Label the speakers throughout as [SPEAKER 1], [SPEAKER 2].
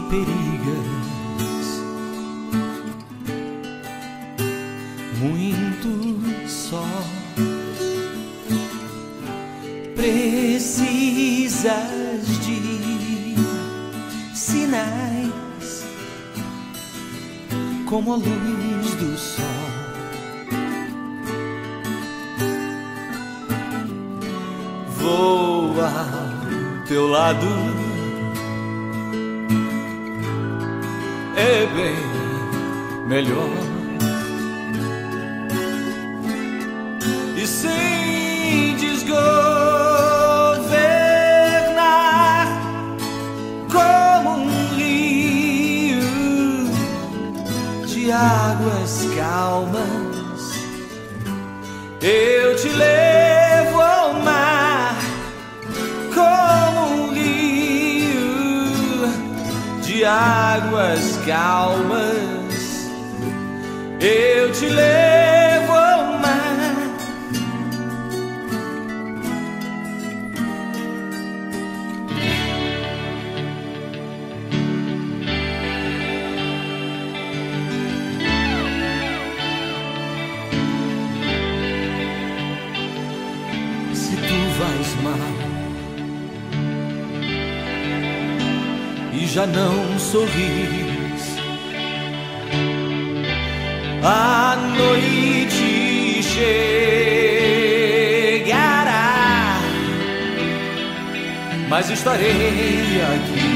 [SPEAKER 1] perigas, muito só. Precisas de sinais como a luz do sol. Vou ao teu lado, é bem melhor. E sem desgovernar, como um rio de águas calmas, eu te levo ao mar. Como um rio de águas calmas, eu te levo ao mar. Se tu vais mal e já não sorris, a noite chegará, mas estarei aqui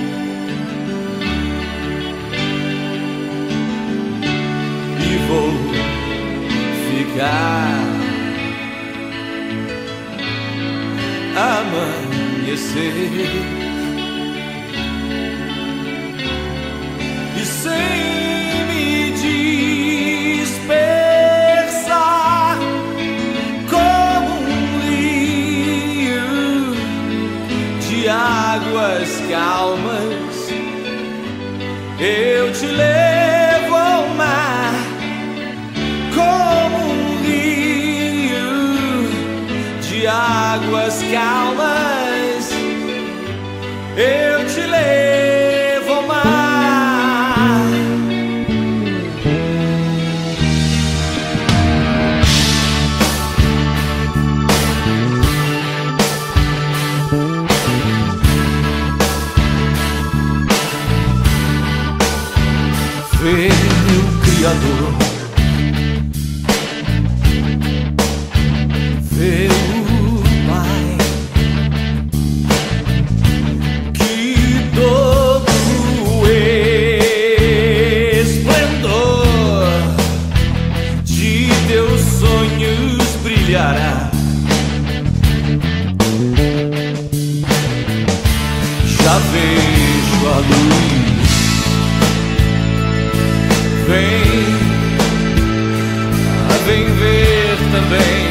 [SPEAKER 1] e vou ficar. Amanhecer e sem me dispersar, como um rio de águas calmas, eu te levo ao mar. Como um rio de águas calmas, eu te levo ao mar. Vê meu Criador, vê o Pai, que todo esplendor de teus sonhos brilhará. Já vejo a luz, vem ver também.